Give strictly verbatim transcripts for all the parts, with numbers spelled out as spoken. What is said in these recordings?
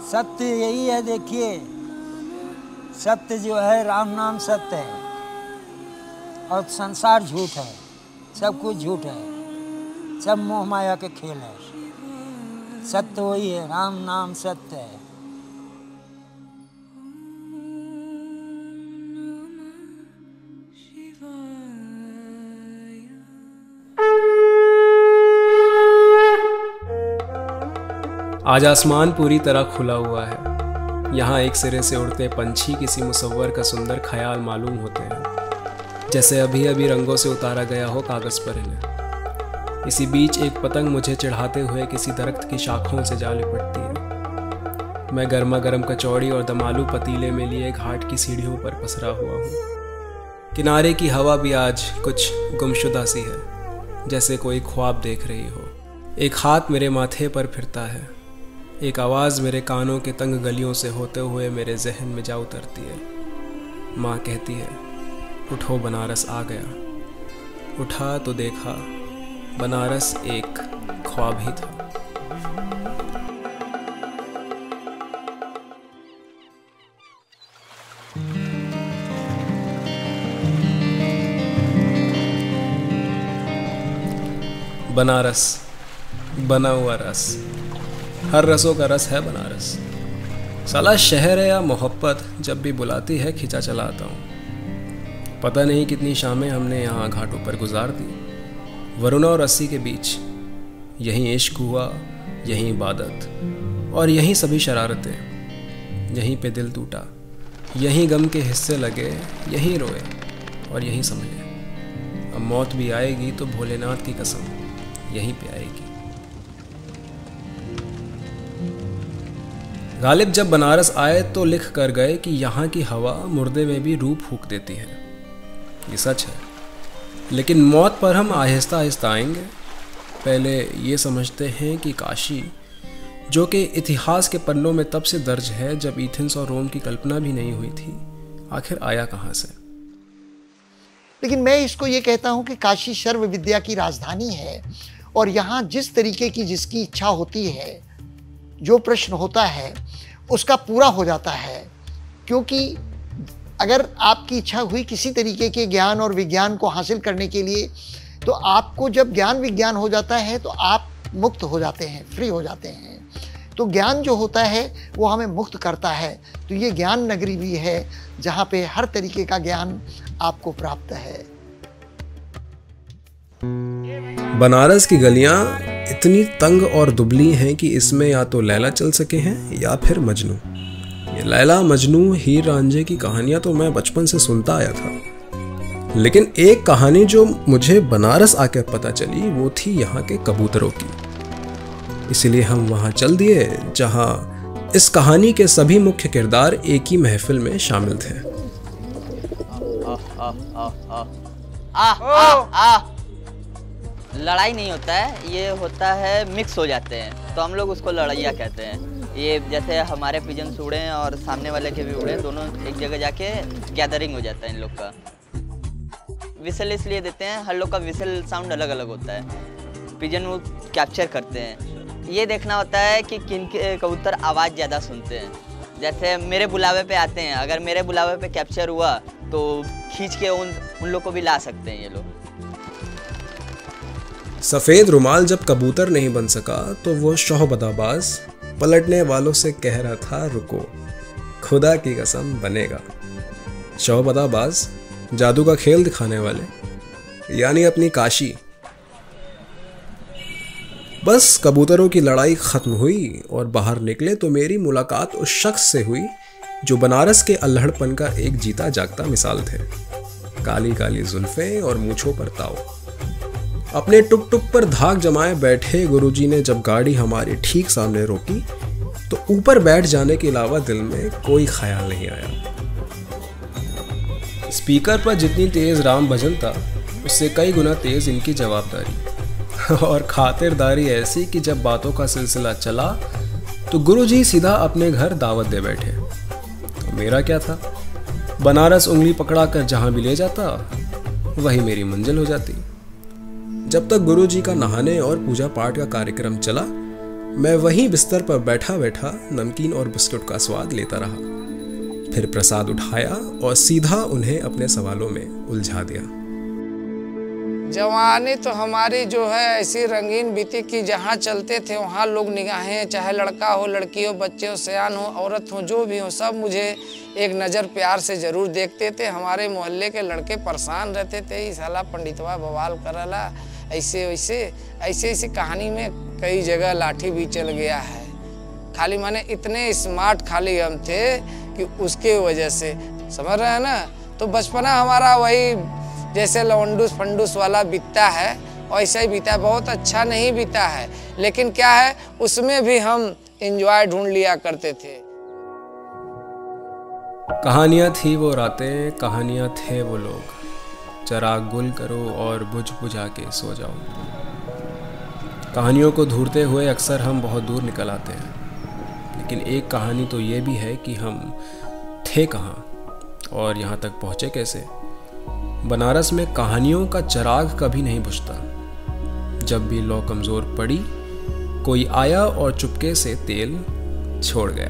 सत्य यही है, देखिए सत्य जो है राम नाम सत्य है और संसार झूठ है, सब कुछ झूठ है, सब मोह माया के खेल है। सत्य वही है, राम नाम सत्य है। आज आसमान पूरी तरह खुला हुआ है। यहाँ एक सिरे से उड़ते पंछी किसी मुसव्वर का सुंदर ख्याल मालूम होते हैं, जैसे अभी अभी रंगों से उतारा गया हो कागज़ पर इन्हें। इसी बीच एक पतंग मुझे चढ़ाते हुए किसी दरख्त की शाखों से जा लिपटती है। मैं गर्मा गर्म कचौड़ी और दमालू पतीले में लिए घाट की सीढ़ियों पर पसरा हुआ हूँ। किनारे की हवा भी आज कुछ गुमशुदा सी है, जैसे कोई ख्वाब देख रही हो। एक हाथ मेरे माथे पर फिरता है, एक आवाज़ मेरे कानों के तंग गलियों से होते हुए मेरे जहन में जा उतरती है। माँ कहती है, उठो बनारस आ गया। उठा तो देखा, बनारस एक ख्वाब ही था। बनारस, बना हुआ रस, हर रसों का रस है बनारस। साला शहर है या मोहब्बत, जब भी बुलाती है खिंचा चला आता हूँ। पता नहीं कितनी शामें हमने यहाँ घाटों पर गुजार दी, वरुणा और अस्सी के बीच। यहीं इश्क हुआ, यहीं इबादत और यहीं सभी शरारतें। यहीं पे दिल टूटा, यहीं गम के हिस्से लगे, यहीं रोए और यहीं संभले। अब मौत भी आएगी तो भोलेनाथ की कसम यहीं पे आएगी। गालिब जब बनारस आए तो लिख कर गए कि यहाँ की हवा मुर्दे में भी रूह फूंक देती है। ये सच है, लेकिन मौत पर हम आहिस्ता आहिस्ता आएंगे। पहले ये समझते हैं कि काशी, जो कि इतिहास के पन्नों में तब से दर्ज है जब एथेंस और रोम की कल्पना भी नहीं हुई थी, आखिर आया कहाँ से। लेकिन मैं इसको ये कहता हूँ कि काशी सर्व विद्या की राजधानी है और यहाँ जिस तरीके की जिसकी इच्छा होती है, जो प्रश्न होता है उसका पूरा हो जाता है। क्योंकि अगर आपकी इच्छा हुई किसी तरीके के ज्ञान और विज्ञान को हासिल करने के लिए, तो आपको जब ज्ञान विज्ञान हो जाता है तो आप मुक्त हो जाते हैं, फ्री हो जाते हैं। तो ज्ञान जो होता है वो हमें मुक्त करता है। तो ये ज्ञान नगरी भी है जहाँ पे हर तरीके का ज्ञान आपको प्राप्त है। बनारस की गलियां इतनी तंग और दुबली हैं कि इसमें या तो लैला चल सके हैं या फिर मजनू। ये लैला मजनू हीर रांझे की कहानियां तो मैं बचपन से सुनता आया था, लेकिन एक कहानी जो मुझे बनारस आकर पता चली वो थी यहाँ के कबूतरों की। इसलिए हम वहाँ चल दिए जहाँ इस कहानी के सभी मुख्य किरदार एक ही महफिल में शामिल थे। आ, आ, आ, आ, आ, आ। लड़ाई नहीं होता है, ये होता है मिक्स हो जाते हैं, तो हम लोग उसको लड़ाइया कहते हैं। ये जैसे हमारे पिजन्स उड़े और सामने वाले के भी उड़े, दोनों एक जगह जाके गैदरिंग हो जाता है इन लोग का। विसल इसलिए देते हैं, हर लोग का विसल साउंड अलग अलग होता है। पिजन वो कैप्चर करते हैं। ये देखना होता है कि किन के कबूतर आवाज़ ज़्यादा सुनते हैं। जैसे मेरे बुलावे पे आते हैं, अगर मेरे बुलावे पे कैप्चर हुआ तो खींच के उन उन लोग को भी ला सकते हैं ये लोग। सफ़ेद रुमाल जब कबूतर नहीं बन सका तो वो शौहबदाबाज पलटने वालों से कह रहा था, रुको, खुदा की कसम बनेगा। शौहबदाबाज जादू का खेल दिखाने वाले, यानी अपनी काशी। बस कबूतरों की लड़ाई खत्म हुई और बाहर निकले तो मेरी मुलाकात उस शख्स से हुई जो बनारस के अल्हड़पन का एक जीता जागता मिसाल थे। काली काली जुल्फें और मूंछों पर ताव। अपने टुक टुक पर धाक जमाए बैठे गुरुजी ने जब गाड़ी हमारे ठीक सामने रोकी तो ऊपर बैठ जाने के अलावा दिल में कोई ख्याल नहीं आया। स्पीकर पर जितनी तेज राम भजन था उससे कई गुना तेज इनकी जवाबदारी और खातिरदारी ऐसी कि जब बातों का सिलसिला चला तो गुरुजी सीधा अपने घर दावत दे बैठे। तो मेरा क्या था, बनारस उंगली पकड़ा कर जहां भी ले जाता वही मेरी मंजिल हो जाती। जब तक गुरुजी का नहाने और पूजा पाठ का कार्यक्रम चला, मैं वहीं बिस्तर पर बैठा बैठा नमकीन और बिस्कुट का स्वाद लेता रहा। फिर प्रसाद उठाया और सीधा उन्हें अपने सवालों में उलझा दिया। जवानी तो हमारी जो है ऐसी रंगीन बीती कि जहाँ चलते थे वहाँ लोग निगाहें, चाहे लड़का हो, लड़की हो, बच्चे हो, सयान हो, औरत हो, जो भी हो, सब मुझे एक नज़र प्यार से ज़रूर देखते थे। हमारे मोहल्ले के लड़के परेशान रहते थे, इस साला पंडितवा बवाल करला, ऐसे वैसे ऐसे ऐसी कहानी में कई जगह लाठी भी चल गया है। खाली माने इतने स्मार्ट खाली हम थे कि उसके वजह से, समझ रहे हैं ना। तो बचपना हमारा वही जैसे लवंडूस फंडूस वाला बीतता है वैसा ही बीता है। बहुत अच्छा नहीं बीता है, लेकिन क्या है उसमें भी हम एंजॉय ढूंढ लिया करते थे। कहानियाँ थी वो रातें, कहानियाँ थे वो लोग, चराग गुल करो और बुझ बुझा के सो जाओ। कहानियों को ढूंढते हुए अक्सर हम बहुत दूर निकल आते हैं, लेकिन एक कहानी तो ये भी है कि हम थे कहाँ और यहाँ तक पहुँचे कैसे। बनारस में कहानियों का चराग कभी नहीं बुझता। जब भी लौ कमज़ोर पड़ी, कोई आया और चुपके से तेल छोड़ गया।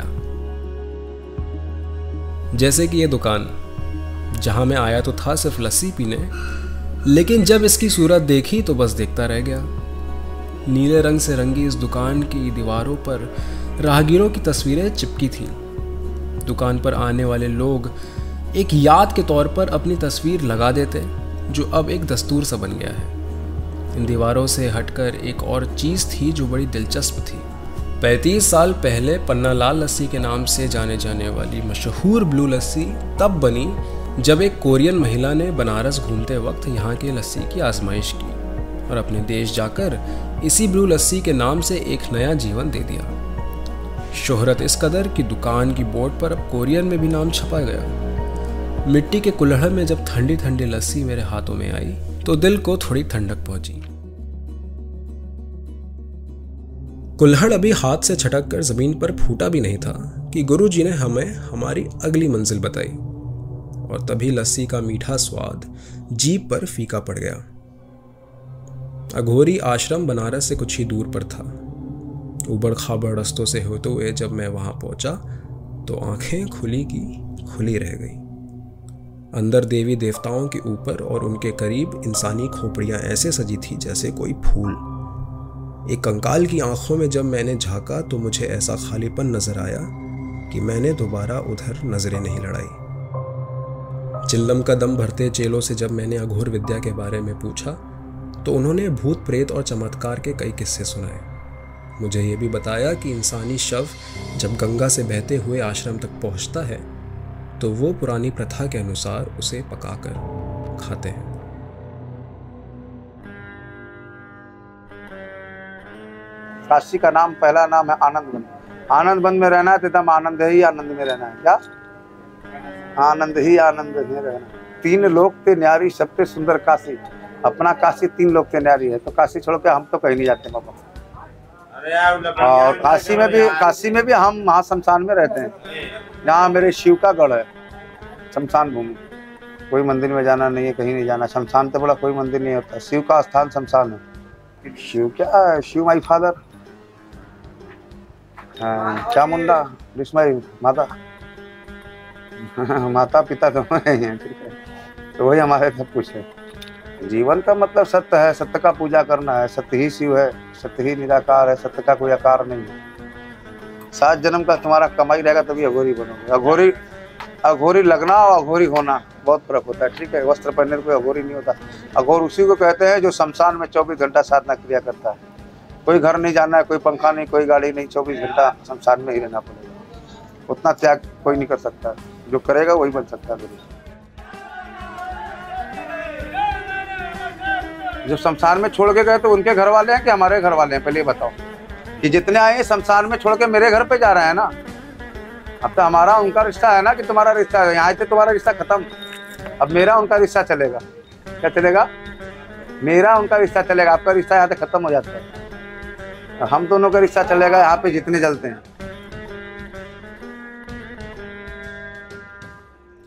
जैसे कि ये दुकान, जहाँ मैं आया तो था सिर्फ लस्सी पीने, लेकिन जब इसकी सूरत देखी तो बस देखता रह गया। नीले रंग से रंगी इस दुकान की दीवारों पर राहगीरों की तस्वीरें चिपकी थीं। दुकान पर आने वाले लोग एक याद के तौर पर अपनी तस्वीर लगा देते, जो अब एक दस्तूर सा बन गया है। इन दीवारों से हटकर एक और चीज़ थी जो बड़ी दिलचस्प थी। पैंतीस साल पहले पन्ना लाल लस्सी के नाम से जाने जाने वाली मशहूर ब्लू लस्सी तब बनी जब एक कोरियन महिला ने बनारस घूमते वक्त यहाँ के लस्सी की आजमाइश की और अपने देश जाकर इसी ब्लू लस्सी के नाम से एक नया जीवन दे दिया। शोहरत इस कदर कि दुकान की बोर्ड पर अब कोरियन में भी नाम छपा गया। मिट्टी के कुल्हड़ में जब ठंडी ठंडी लस्सी मेरे हाथों में आई तो दिल को थोड़ी ठंडक पहुंची। कुल्हड़ अभी हाथ से छटक कर जमीन पर फूटा भी नहीं था कि गुरुजी ने हमें हमारी अगली मंजिल बताई, और तभी लस्सी का मीठा स्वाद जीभ पर फीका पड़ गया। अघोरी आश्रम बनारस से कुछ ही दूर पर था। उबड़ खाबड़ रास्तों से होते हुए जब मैं वहां पहुंचा तो आंखें खुली की खुली रह गई। अंदर देवी देवताओं के ऊपर और उनके करीब इंसानी खोपड़ियां ऐसे सजी थी जैसे कोई फूल। एक कंकाल की आंखों में जब मैंने झांका तो मुझे ऐसा खालीपन नजर आया कि मैंने दोबारा उधर नजरें नहीं लड़ाई। चिल्लम का दम भरते चेलों से जब मैंने अघोर विद्या के बारे में पूछा तो उन्होंने भूत प्रेत और चमत्कार के कई किस्से सुनाए। मुझे ये भी बताया कि इंसानी शव जब गंगा से बहते हुए आश्रम तक पहुंचता है तो वो पुरानी प्रथा के अनुसार उसे पकाकर खाते हैं। काशी का नाम, पहला नाम है आनंद वन। आनंद वन में रहना है तो एकदम आनंद ही आनंद में रहना है। क्या आनंद ही आनंद में रहना। तीन लोग थे न्यारी, सबसे सुंदर काशी। अपना काशी तीन लोग थे न्यारी है, तो काशी छोड़ के हम तो कहीं नहीं जाते बाबा। और काशी में भी काशी में भी हम वहाँ शमशान में रहते हैं। यहाँ मेरे शिव का गढ़ है, शमशान भूमि। कोई मंदिर में जाना नहीं है, कहीं नहीं जाना। शमशान तो बड़ा कोई मंदिर नहीं होता, शिव का स्थान शमशान है। शिव क्या, शिव माई फादर, चामुंडा विस्मय माता माता पिता तो हैं, ठीक है। तो वही हमारे सब कुछ है। जीवन का मतलब सत्य है, सत्य का पूजा करना है। सत्य ही शिव है, सत्य ही निराकार है, सत्य का कोई आकार नहीं है। सात जन्म का तुम्हारा कमाई रहेगा तभी अघोरी बनोगे। अघोरी अघोरी लगना और अघोरी होना बहुत फर्क होता है, ठीक है। वस्त्र पहनने कोई अघोरी नहीं होता। अघोर उसी को कहते हैं जो शमशान में चौबीस घंटा साधना क्रिया करता है। कोई घर नहीं जाना है, कोई पंखा नहीं, कोई गाड़ी नहीं, चौबीस घंटा शमशान में ही रहना पड़ेगा। उतना त्याग कोई नहीं कर सकता, जो करेगा वही बन सकता है। जो शमशान में छोड़ के गए तो उनके घर वाले हैं कि हमारे घर वाले हैं, पहले बताओ। कि जितने आए शमशान में छोड़ के मेरे घर पे जा रहे हैं ना। अब तो हमारा उनका रिश्ता है ना कि तुम्हारा रिश्ता है। यहाँ से तुम्हारा रिश्ता खत्म, अब मेरा उनका रिश्ता चलेगा। क्या चलेगा? मेरा उनका रिश्ता चलेगा। आपका रिश्ता यहाँ से खत्म हो जाता है, हम दोनों का रिश्ता चलेगा यहाँ पे जितने जलते हैं।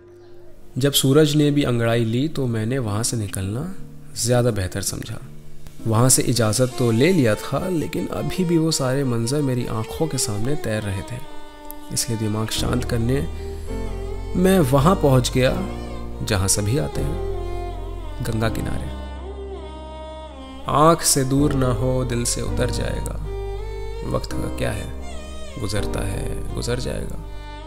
जब सूरज ने भी अंगड़ाई ली तो मैंने वहाँ से निकलना ज़्यादा बेहतर समझा। वहाँ से इजाज़त तो ले लिया था, लेकिन अभी भी वो सारे मंजर मेरी आंखों के सामने तैर रहे थे। इसलिए दिमाग शांत करने मैं वहाँ पहुँच गया जहाँ सभी आते हैं, गंगा किनारे। आँख से दूर ना हो, दिल से उतर जाएगा। वक्त का क्या है, गुजरता है, गुजर जाएगा।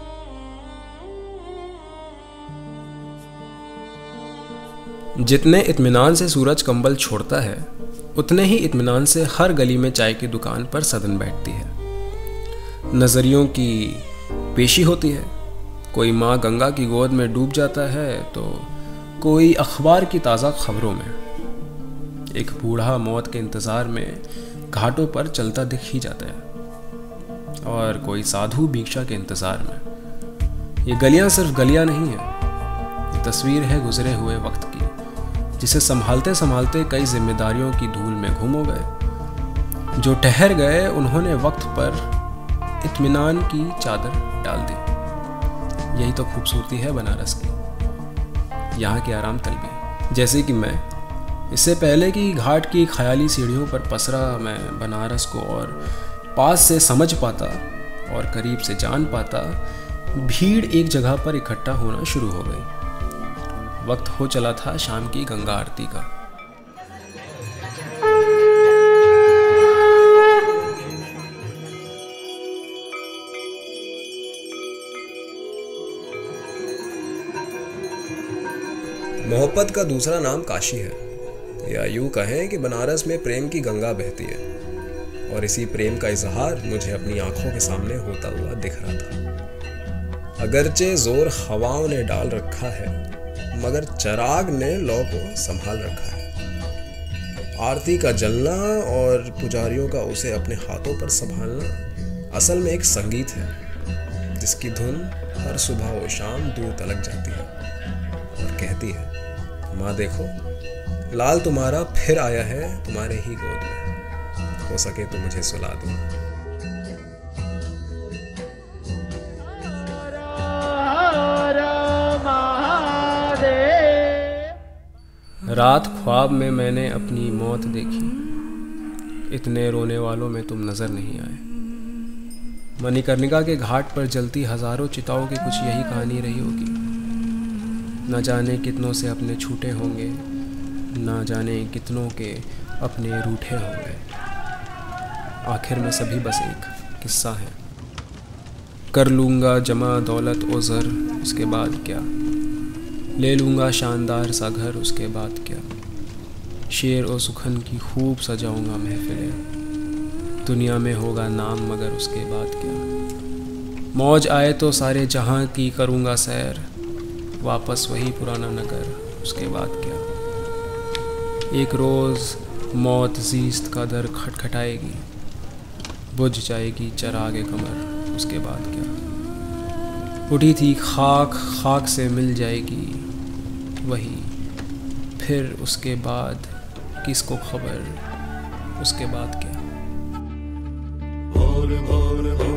जितने इत्मीनान से सूरज कंबल छोड़ता है, उतने ही इत्मीनान से हर गली में चाय की दुकान पर सदन बैठती है। नज़रियों की पेशी होती है। कोई माँ गंगा की गोद में डूब जाता है, तो कोई अखबार की ताज़ा खबरों में। एक बूढ़ा मौत के इंतज़ार में घाटों पर चलता दिख ही जाता है, और कोई साधु भिक्षा के इंतज़ार में। ये गलियां सिर्फ गलियां नहीं है, ये तस्वीर है गुजरे हुए वक्त की, जिसे संभालते संभालते कई जिम्मेदारियों की धूल में गुम हो गए। जो ठहर गए, उन्होंने वक्त पर इत्मीनान की चादर डाल दी। यही तो खूबसूरती है बनारस की, यहाँ की आराम तलबी। जैसे कि मैं, इससे पहले कि घाट की ख्याली सीढ़ियों पर पसरा मैं बनारस को और पास से समझ पाता और करीब से जान पाता, भीड़ एक जगह पर इकट्ठा होना शुरू हो गई। वक्त हो चला था शाम की गंगा आरती का। मोहब्बत का दूसरा नाम काशी है, या यूं कहें कि बनारस में प्रेम की गंगा बहती है, और इसी प्रेम का इजहार मुझे अपनी आंखों के सामने होता हुआ दिख रहा था। अगरचे जोर हवाओं ने डाल रखा है, मगर चराग ने लौ को संभाल रखा है। आरती का जलना और पुजारियों का उसे अपने हाथों पर संभालना असल में एक संगीत है, जिसकी धुन हर सुबह और शाम दूर तलक जाती है और कहती है, माँ देखो, लाल तुम्हारा फिर आया है तुम्हारे ही गोद में, हो सके तो मुझे सुला दो। रात ख्वाब में मैंने अपनी मौत देखी, इतने रोने वालों में तुम नजर नहीं आए। मणिकर्णिका के घाट पर जलती हजारों चिताओं की कुछ यही कहानी रही होगी। न जाने कितनों से अपने छूटे होंगे, न जाने कितनों के अपने रूठे होंगे। आखिर में सभी बस एक किस्सा है। कर लूँगा जमा दौलत ओ ज़र, उसके बाद क्या? ले लूँगा शानदार सा घर, उसके बाद क्या? शेर और सुखन की खूब सजाऊँगा महफिलें, दुनिया में होगा नाम, मगर उसके बाद क्या? मौज आए तो सारे जहां की करूँगा सैर, वापस वही पुराना नगर, उसके बाद क्या? एक रोज़ मौत ज़ीस्त का दर खटखटाएगी, बुझ जाएगी चरागे कमर, उसके बाद क्या? उठी थी खाक, खाक से मिल जाएगी वही, फिर उसके बाद किसको खबर, उसके बाद क्या? भोर भोर भोर